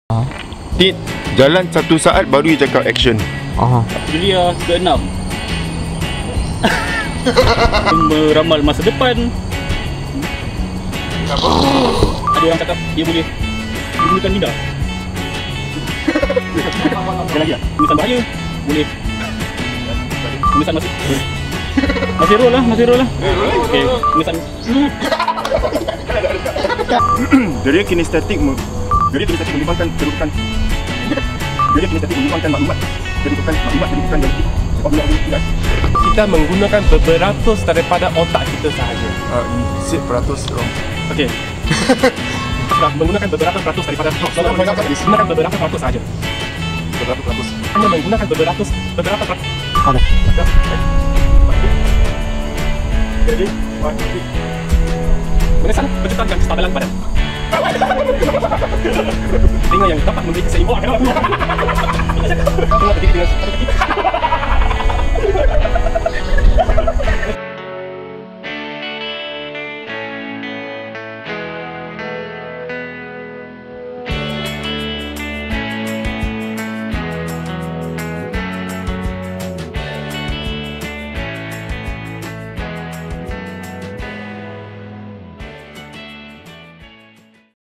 Tit, jalan 1 saat baru you cakap action. Jadi ke-6 meramal masa depan. Ada orang cakap dia boleh gunakan lidah. Ada lagi tak? Tulisan bahaya boleh. Tulisan masih roll lah. Okay, tulisan Geria kinestetik mengembangkan kedudukan. Geria kinestetik mengembangkan maklumat. Kedudukan yang tidak. Kita menggunakan beberapa daripada otak kita sahaja. Zip peratus wrong. Okey. Menggunakan beberapa peratus daripada menggunakan beberapa peratus sahaja. Berapa peratus? Hanya menggunakan beberapa peratus. Jadi, Mana sana penciptaan dan kestabilan badan. Dengan yang dapat memberi keseimbangan. Tengah berdiri dengan satu kaki.